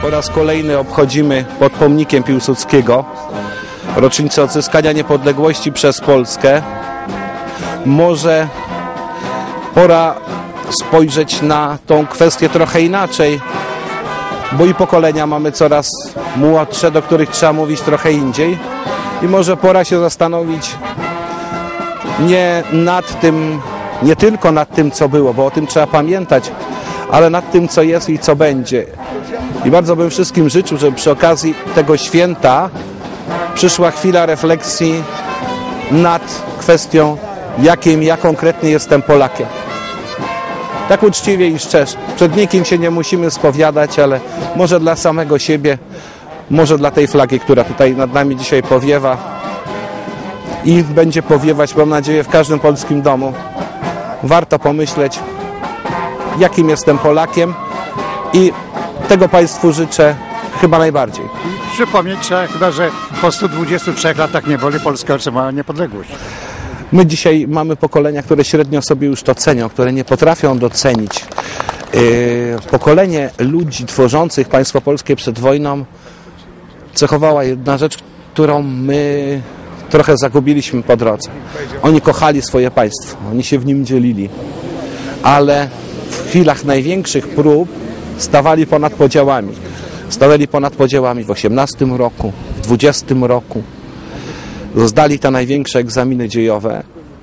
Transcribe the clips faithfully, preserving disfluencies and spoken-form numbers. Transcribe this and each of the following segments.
Po raz kolejny obchodzimy pod pomnikiem Piłsudskiego rocznicę odzyskania niepodległości przez Polskę. Może pora spojrzeć na tą kwestię trochę inaczej, bo i pokolenia mamy coraz młodsze, do których trzeba mówić trochę indziej. I może pora się zastanowić nie nad tym, nie tylko nad tym, co było, bo o tym trzeba pamiętać, ale nad tym, co jest i co będzie. I bardzo bym wszystkim życzył, żeby przy okazji tego święta przyszła chwila refleksji nad kwestią, jakim ja konkretnie jestem Polakiem. Tak uczciwie i szczerze. Przed nikim się nie musimy spowiadać, ale może dla samego siebie, może dla tej flagi, która tutaj nad nami dzisiaj powiewa i będzie powiewać, mam nadzieję, w każdym polskim domu. Warto pomyśleć, jakim jestem Polakiem i tego Państwu życzę chyba najbardziej. I przypomnieć trzeba chyba, że po stu dwudziestu trzech latach niewoli Polska otrzymała niepodległość. My dzisiaj mamy pokolenia, które średnio sobie już to cenią, które nie potrafią docenić. Yy, pokolenie ludzi tworzących państwo polskie przed wojną cechowała jedna rzecz, którą my trochę zagubiliśmy po drodze. Oni kochali swoje państwo, oni się w nim dzielili, ale w chwilach największych prób stawali ponad podziałami. Stawali ponad podziałami w osiemnastym roku, w dwudziestym roku. Zdali te największe egzaminy dziejowe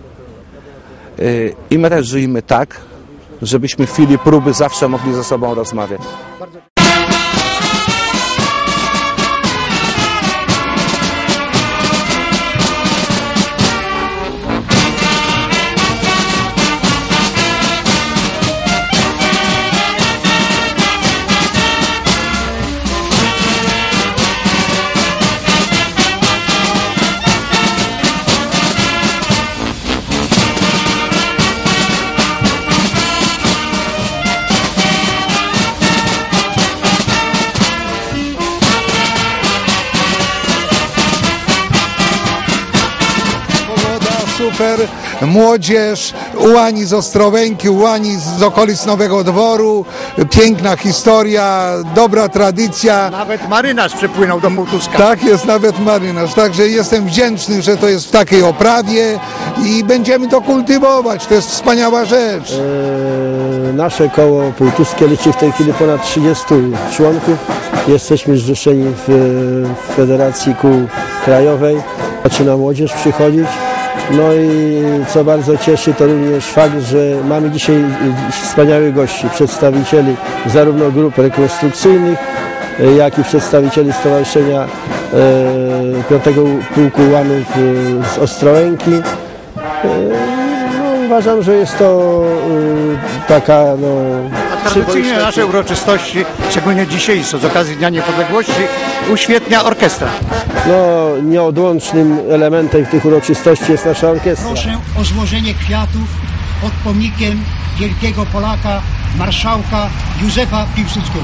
i my też żyjmy tak, żebyśmy w chwili próby zawsze mogli ze sobą rozmawiać. Super, młodzież, ułani z Ostrołęki, ułani z okolic Nowego Dworu, piękna historia, dobra tradycja. Nawet marynarz przypłynął do Półtuska. Tak jest, nawet marynarz, także jestem wdzięczny, że to jest w takiej oprawie i będziemy to kultywować, to jest wspaniała rzecz. E, nasze koło półtuskie liczy w tej chwili ponad trzydziestu członków, jesteśmy zrzeszeni w, w Federacji Kół Krajowej, zaczyna młodzież przychodzić. No i co bardzo cieszy, to również fakt, że mamy dzisiaj wspaniałych gości, przedstawicieli zarówno grup rekonstrukcyjnych, jak i przedstawicieli Stowarzyszenia piątego Pułku Ułanów z Ostrołęki. No, uważam, że jest to taka no, A tradycyjnie nasze uroczystości, szczególnie dzisiejsze, z okazji Dnia Niepodległości, uświetnia orkiestra. No, nieodłącznym elementem tych uroczystości jest nasza orkiestra. Proszę o złożenie kwiatów pod pomnikiem wielkiego Polaka, marszałka Józefa Piłsudskiego.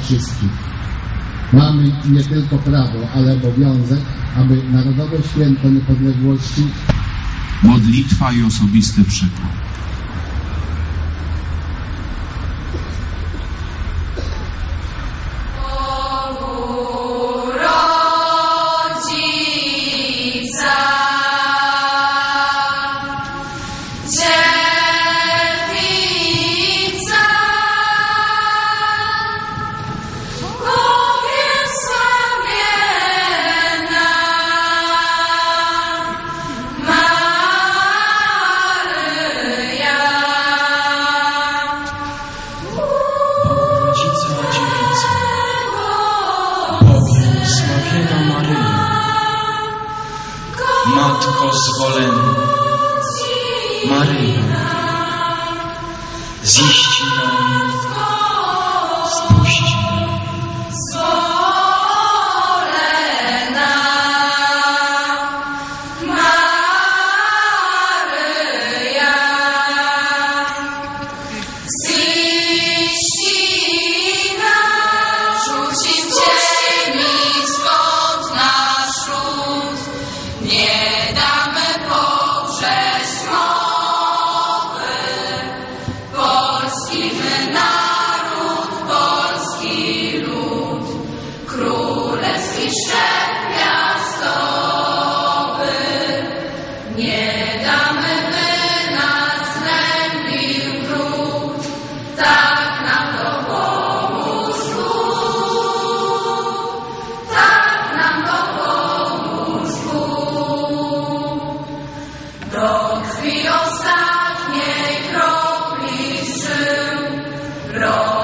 wszystkich. Mamy nie tylko prawo, ale obowiązek, aby Narodowe Święto Niepodległości, modlitwa i osobisty przykład. Matko zwolenna, Maryjo, ziści nam, spuści nam. Zwolenna, Maryja, ziści nam, rzuci w ziemi skąd nasz ród, nie damy poprzeć mowy. Polski my naród, polski lud, królewski szczep piastowy. Nie damy, by nas gnębił wróg, tak nam to pomóż Bóg, tak nam to pomóż Bóg. Do krwi ostatniej kropli żył,